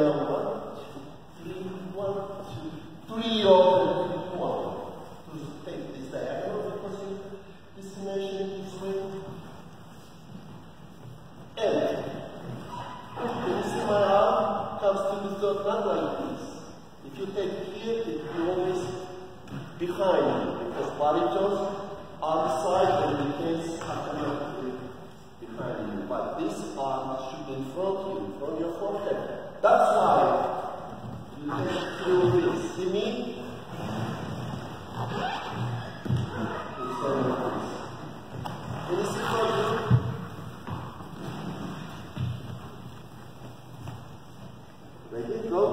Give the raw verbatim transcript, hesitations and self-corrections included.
down one, two, three, one, two, three, open, one. To take this diagonal because this dimension is going and you see my arm comes to this dot not like this. If you take it here, it will be always behind you because baritones are beside and the case automatically behind you. But this arm should be in front of you, in front of your forehead. That's why you can do this. See me? Can you see how I do? Ready? Go.